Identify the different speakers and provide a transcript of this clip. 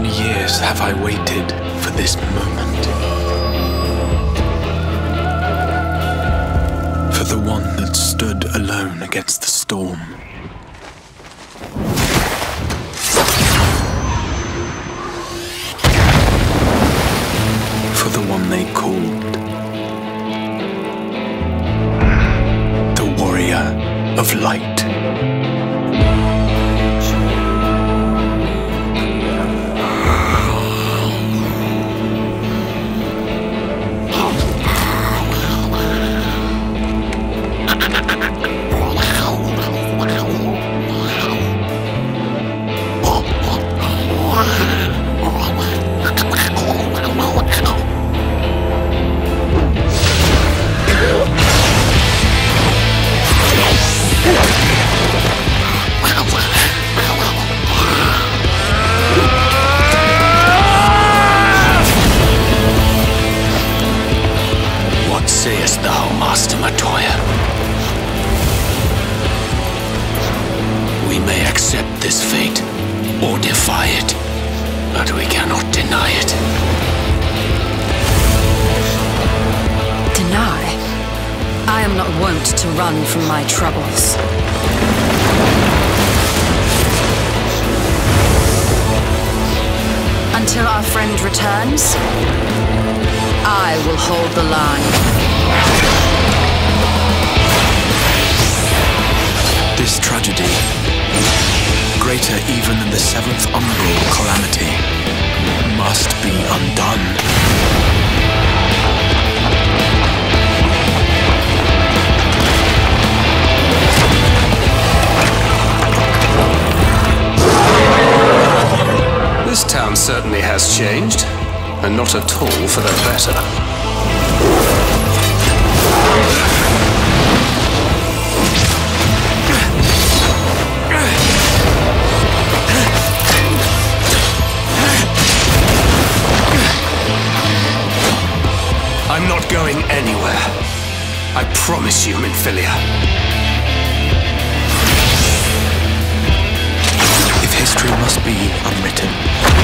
Speaker 1: many years have I waited for this moment? For the one that stood alone against the storm. For the one they called the Warrior of Light. What sayest thou, Master Matoya? We may accept this fate, or defy it, but we cannot deny it.
Speaker 2: Deny? I am not wont to run from my troubles. Until our friend returns, I will hold the line.
Speaker 1: This tragedy, greater even than the seventh umbral calamity, must be undone.
Speaker 3: This town certainly has changed, and not at all for the better. I'm not going anywhere. I promise you, Minfilia.
Speaker 1: If history must be unwritten,